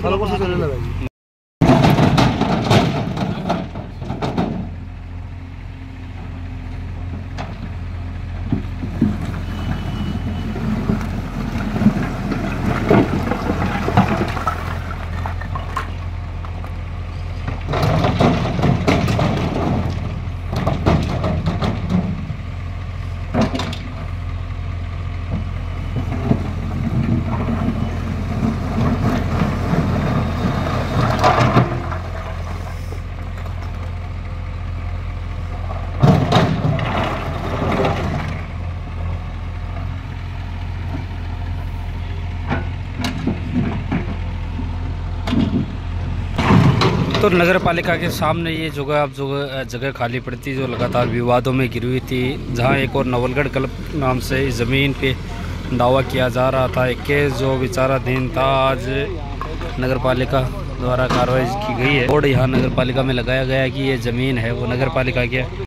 तो नगर पालिका के सामने ये जगह अब जगह खाली पड़ी थी जो लगातार विवादों में घिरी हुई थी, जहां एक और नवलगढ़ क्लब नाम से इस ज़मीन पे दावा किया जा रहा था। एक केस जो विचाराधीन था, आज नगर पालिका द्वारा कार्रवाई की गई है और यहाँ नगर पालिका में लगाया गया कि ये ज़मीन है वो नगर पालिका की है।